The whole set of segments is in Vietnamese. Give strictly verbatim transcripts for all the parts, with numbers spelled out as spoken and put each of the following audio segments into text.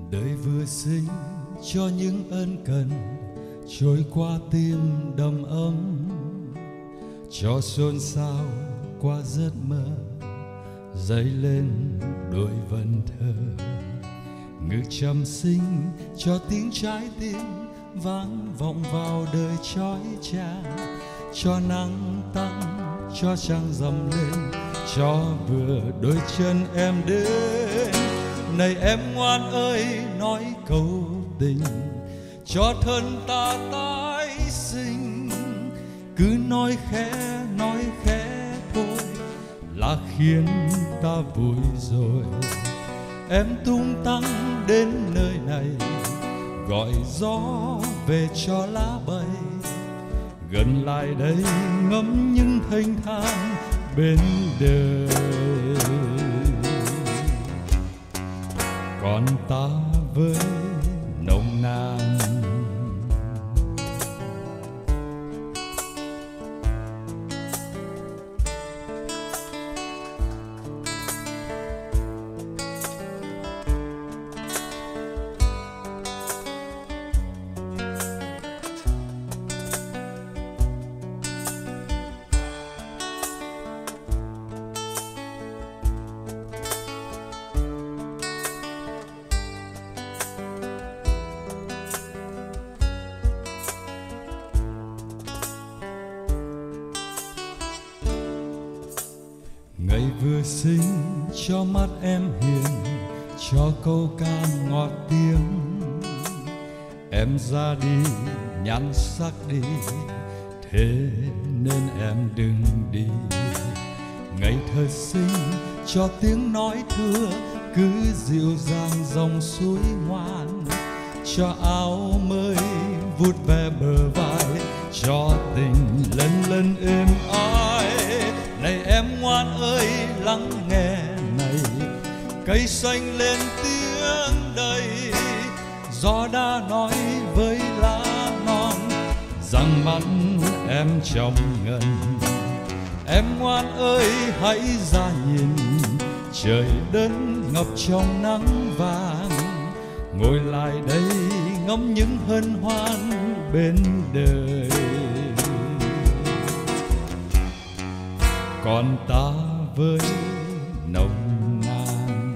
Đời vừa sinh cho những ân cần trôi qua tim đầm ấm, cho xôn xao qua giấc mơ dấy lên đôi vần thơ. Ngực trầm sinh cho tiếng trái tim vang vọng vào đời chói chang, cho nắng tăng cho trăng rằm lên, cho vừa đôi chân em đến. Này em ngoan ơi nói câu tình cho thân ta tái sinh, cứ nói khẽ nói khẽ thôi là khiến ta vui rồi. Em tung tăng đến nơi này gọi gió về cho lá bay, gần lại đây ngắm những thênh thang bên đời. Còn ta với nồng nàn ngày vừa sinh cho mắt em hiền, cho câu ca ngọt tiếng. Em ra đi nhan sắc đi, thế nên em đừng đi. Ngày thơ sinh cho tiếng nói thưa cứ dịu dàng dòng suối ngoan, cho áo mới vút về bờ vai, cho tình lần lần êm ái. Này em ngoan ơi lắng nghe này, cây xanh lên tiếng đầy, gió đã nói với lá non rằng mắt em trong ngần. Em ngoan ơi hãy ra nhìn, trời đất ngập trong nắng vàng, ngồi lại đây ngắm những hân hoan bên đời. Còn ta với nồng nàn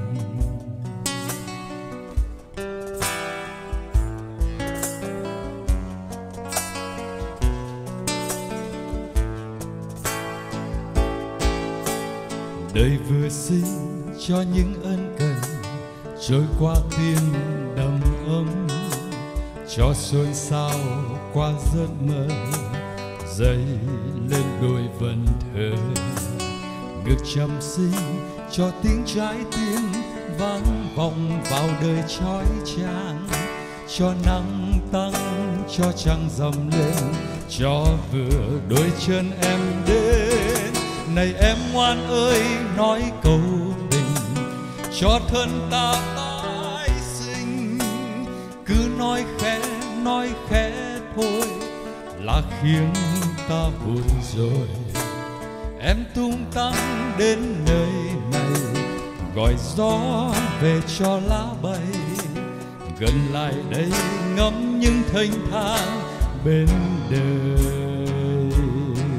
đời vừa sinh cho những ân cần trôi qua tim đầm ấm, cho xôn xao qua giấc mơ dấy lên đôi vần thơ. Ngực trầm sinh cho tiếng trái tim vang vọng vào đời chói chang, cho nắng tăng cho trăng rằm lên, cho vừa đôi chân em đến. Này em ngoan ơi nói câu tình cho thân ta tái sinh, cứ nói khẽ nói khẽ thôi là khiến ta vui rồi. Em tung tăng đến nơi này gọi gió về cho lá bay, gần lại đây ngắm những thênh thang bên đời.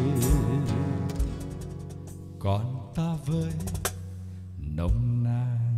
Còn ta với nồng nàn